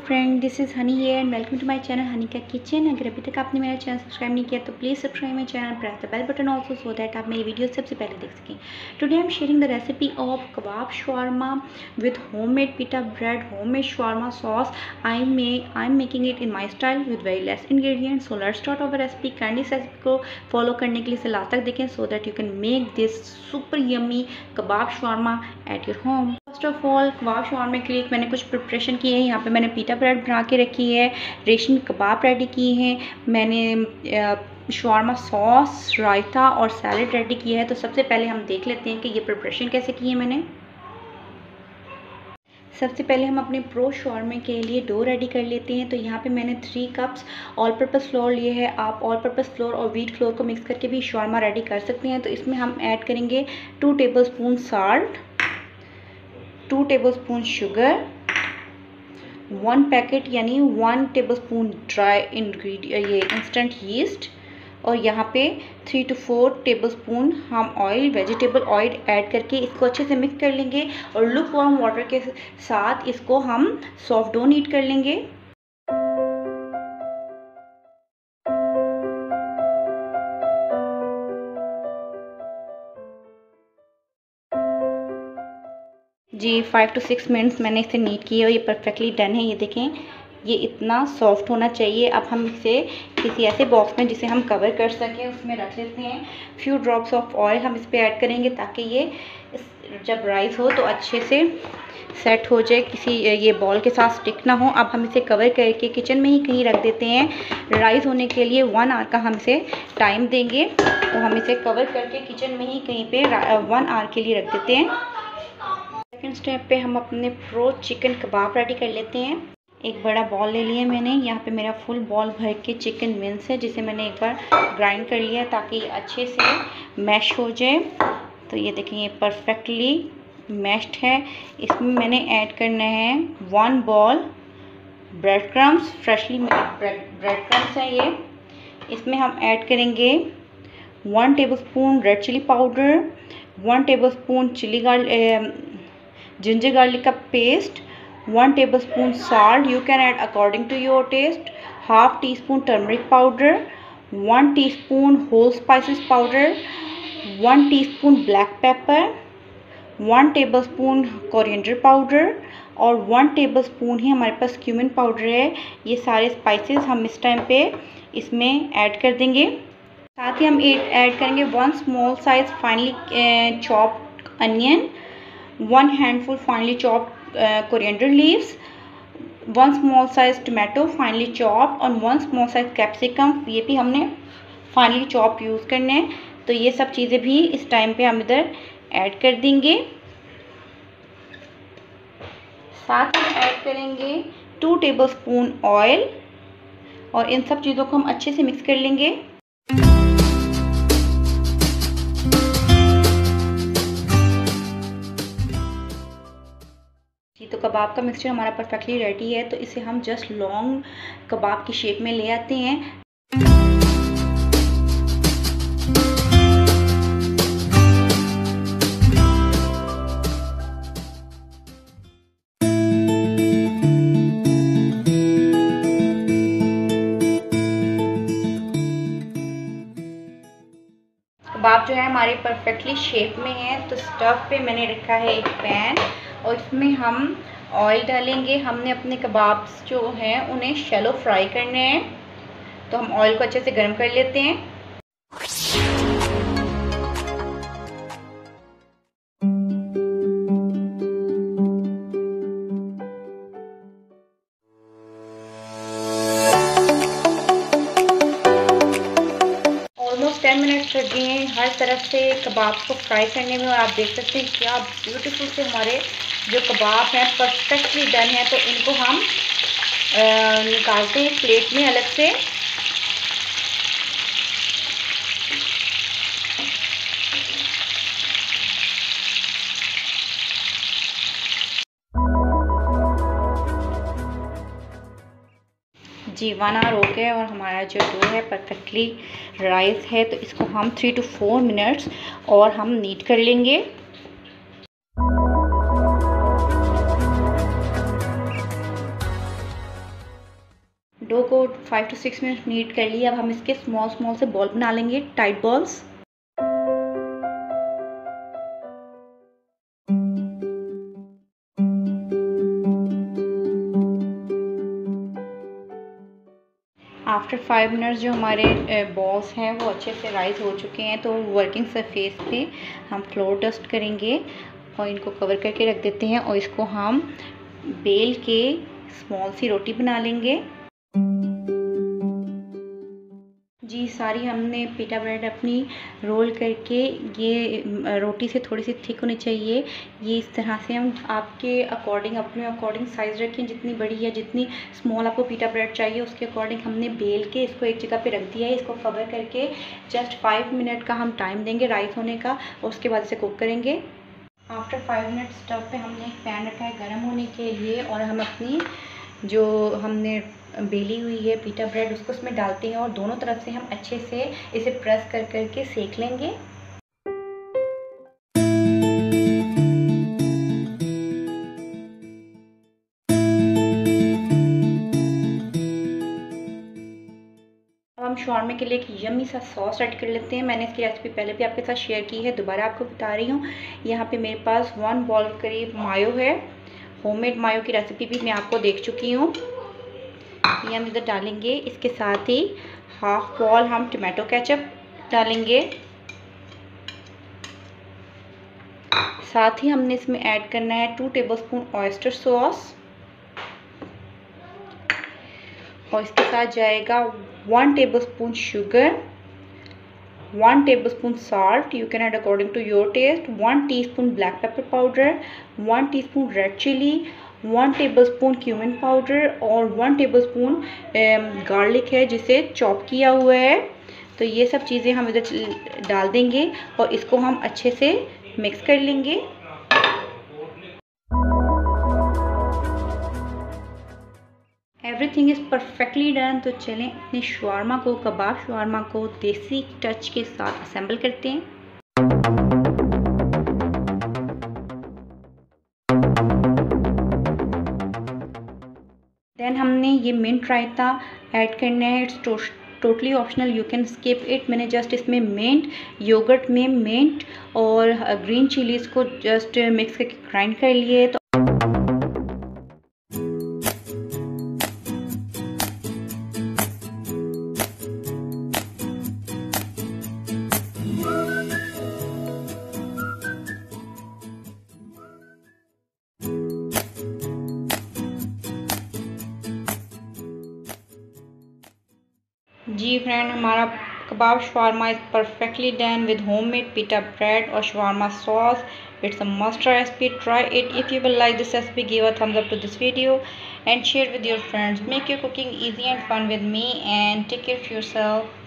Friend, this is Honey here and welcome to my channel Honey का kitchen. अगर अभी तक आपने मेरा चैनल सब्सक्राइब नहीं किया तो please subscribe my channel, press the bell button also so that आप मेरी वीडियो सबसे पहले देख सकें। Today I am sharing the recipe of kebab shawarma with homemade pita bread, homemade shawarma sauce. I'm making it in my style with very less ingredients. So let's start our recipe. Kindly इस recipe को follow करने के लिए इसे last तक देखें so that you can make this super yummy kebab shawarma at your home. First of all kebab shawarma के लिए मैंने कुछ प्रिपरेशन की है। यहाँ पे मैंने पीटा ब्रेड बना के रखी है, रेशमी कबाब रेडी किए हैं, मैंने शवारमा सॉस, रायता और सैलड रेडी किया है। तो सबसे पहले हम देख लेते हैं कि ये प्रिपरेशन कैसे की है मैंने। सबसे पहले हम अपने प्रो शवारमे के लिए डो रेडी कर लेते हैं। तो यहाँ पे मैंने 3 कप्स ऑल पर्पस फ्लोर लिए है। आप ऑल पर्पस फ्लोर और व्हीट फ्लोर को मिक्स करके भी शवारमा रेडी कर सकते हैं। तो इसमें हम ऐड करेंगे 2 tablespoon salt, 2 tablespoon sugar, 1 packet यानी 1 टेबलस्पून ड्राई इंग्रेडिएंट ये इंस्टेंट यीस्ट, और यहाँ पे 3 to 4 टेबलस्पून हम ऑयल, वेजिटेबल ऑयल ऐड करके इसको अच्छे से मिक्स कर लेंगे और लुक वार्म वाटर के साथ इसको हम सॉफ्ट डो नीट कर लेंगे। जी 5 to 6 मिनट्स मैंने इसे नीट किया और ये परफेक्टली डन है। ये देखें, ये इतना सॉफ्ट होना चाहिए। अब हम इसे किसी ऐसे बॉक्स में जिसे हम कवर कर सकें उसमें रख लेते हैं। फ्यू ड्रॉप्स ऑफ ऑयल हम इस पर ऐड करेंगे ताकि ये जब राइस हो तो अच्छे से सेट हो जाए, किसी ये बॉल के साथ स्टिक ना हो। अब हम इसे कवर करके किचन में ही कहीं रख देते हैं। राइस होने के लिए 1 आवर का हम इसे टाइम देंगे, तो हम इसे कवर करके किचन में ही कहीं पे 1 आवर के लिए रख देते हैं। सेकेंड स्टेप पे हम अपने प्रो चिकन कबाब रेडी कर लेते हैं। एक बड़ा बॉल ले लिया मैंने, यहाँ पे मेरा फुल बॉल भर के चिकन मिन्स है जिसे मैंने एक बार ग्राइंड कर लिया ताकि अच्छे से मैश हो जाए। तो ये देखें, ये परफेक्टली मैश्ड है। इसमें मैंने ऐड करना है 1 ball bread crumbs, freshly bread crumbs है ये। इसमें हम ऐड करेंगे 1 tablespoon red chilli powder, 1 tablespoon ginger garlic का paste, 1 tablespoon salt, you can add according to your taste, half teaspoon turmeric powder, 1 teaspoon whole spices powder, 1 teaspoon black pepper, 1 tablespoon coriander powder और 1 tablespoon ही हमारे पास cumin powder है। ये सारे spices हम इस time पे इसमें ऐड कर देंगे। साथ ही हम ऐड करेंगे 1 small size finely chopped onion, 1 handful finely chopped coriander leaves, 1 small size tomato finely chopped और 1 small size capsicum, ये भी हमने finely chopped यूज़ करने हैं। तो ये सब चीज़ें भी इस टाइम पे हम इधर ऐड कर देंगे। साथ ही ऐड करेंगे 2 टेबलस्पून ऑयल और इन सब चीज़ों को हम अच्छे से मिक्स कर लेंगे। तो कबाब का मिक्सचर हमारा परफेक्टली रेडी है। तो इसे हम जस्ट लॉन्ग कबाब की शेप में ले आते हैं। कबाब जो है हमारे परफेक्टली शेप में है। तो स्टव पे मैंने रखा है एक पैन और इसमें हम ऑयल डालेंगे। हमने अपने कबाब्स जो हैं उन्हें शैलो फ्राई करने हैं, तो हम ऑयल को अच्छे से गर्म कर लेते हैं। ऑलमोस्ट 10 मिनट्स लग गए हैं हर तरफ से कबाब को फ्राई करने में और आप देख सकते हैं क्या ब्यूटीफुल से हमारे जो कबाब हैं परफेक्टली डन है। तो इनको हम निकालते हैं प्लेट में अलग से। जी 1 आवर हो गया और हमारा जो डो है परफेक्टली राइस है। तो इसको हम 3 to 4 मिनट्स और हम नीट कर लेंगे। डो को 5 to 6 मिनट नीट कर लिए। अब हम इसके स्मॉल स्मॉल से बॉल बना लेंगे, टाइट बॉल्स। आफ्टर 5 मिनट्स जो हमारे बॉल्स हैं वो अच्छे से राइज हो चुके हैं, तो वर्किंग सरफेस पे हम फ्लोर डस्ट करेंगे और इनको कवर करके रख देते हैं और इसको हम बेल के स्मॉल सी रोटी बना लेंगे। जी, सारी हमने पिटा ब्रेड अपनी रोल करके, ये रोटी से थोड़ी सी थिक होनी चाहिए। ये इस तरह से हम आपके अकॉर्डिंग, अपने अकॉर्डिंग साइज़ रखें, जितनी बड़ी या जितनी स्मॉल आपको पिटा ब्रेड चाहिए उसके अकॉर्डिंग हमने बेल के इसको एक जगह पे रख दिया है। इसको कवर करके जस्ट 5 मिनट का हम टाइम देंगे राइस होने का और उसके बाद इसे कुक करेंगे। आफ्टर 5 मिनट स्टव पे हमने एक पैन रखा है गर्म होने के लिए और हम अपनी जो हमने बेली हुई है पिटा ब्रेड उसको उसमें डालते हैं और दोनों तरफ से हम अच्छे से इसे प्रेस कर करके सेक लेंगे। अब हम शॉर्मे के लिए एक यम्मी सा सॉस ऐड कर लेते हैं। मैंने इसकी रेसिपी पहले भी आपके साथ शेयर की है, दोबारा आपको बता रही हूँ। यहाँ पे मेरे पास 1 बॉल करीब मायो है, होममेड मायो की रेसिपी भी मैं आपको देख चुकी हूँ। ये हम इधर डालेंगे। इसके साथ ही हाफ बॉल हम टमाटो केचप डालेंगे। साथ ही हमने इसमें ऐड करना है 2 टेबलस्पून ऑयस्टर सॉस और इसके साथ जाएगा 1 tablespoon sugar, 1 tablespoon salt, you can add according to your taste, 1 teaspoon black pepper powder, 1 teaspoon red chili, 1 tablespoon cumin powder और 1 tablespoon गार्लिक है जिसे चॉप किया हुआ है। तो ये सब चीज़ें हम इधर डाल देंगे और इसको हम अच्छे से मिक्स कर लेंगे। Everything is perfectly done. तो चलें अपने शवारमा को, कबाब शवारमा को देसी टच के साथ असेंबल करते हैं। देन हमने ये मिंट रायता ऐड करना है। It's totally optional, you can skip it. मैंने जस्ट इसमें मिंट, योगर्ट में मिंट और ग्रीन चिलीज़ को जस्ट मिक्स करके ग्राइंड कर लिए। तो जी फ्रेंड, हमारा kebab shawarma is perfectly done with homemade pita bread और shawarma sauce. It's a must recipe. Try it. If you will like this recipe, give a thumbs up to this video and share with your friends. Make your cooking easy and fun with me, and take care of yourself.